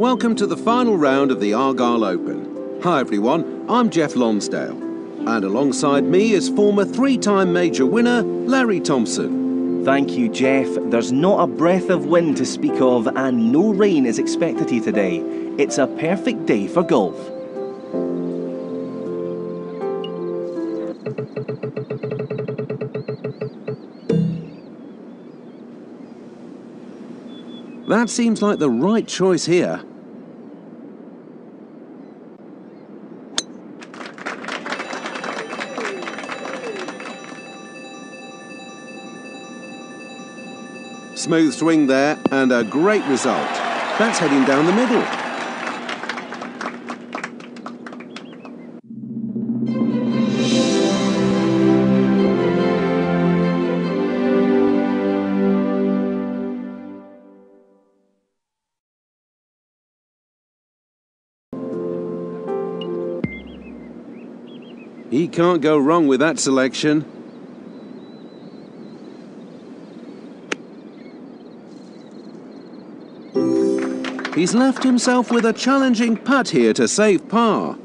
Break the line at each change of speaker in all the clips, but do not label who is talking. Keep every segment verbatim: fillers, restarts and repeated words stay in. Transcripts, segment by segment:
Welcome to the final round of the Argyle Open. Hi everyone, I'm Jeff Lonsdale, and alongside me is former three-time major winner Larry Thompson.
Thank you, Jeff. There's not a breath of wind to speak of and no rain is expected here today. It's a perfect day for golf.
That seems like the right choice here. Smooth swing there, and a great result. That's heading down the middle. He can't go wrong with that selection. He's left himself with a challenging putt here to save par.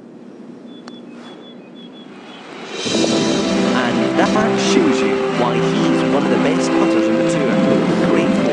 And that shows you why he's one of the best putters on the tour. Great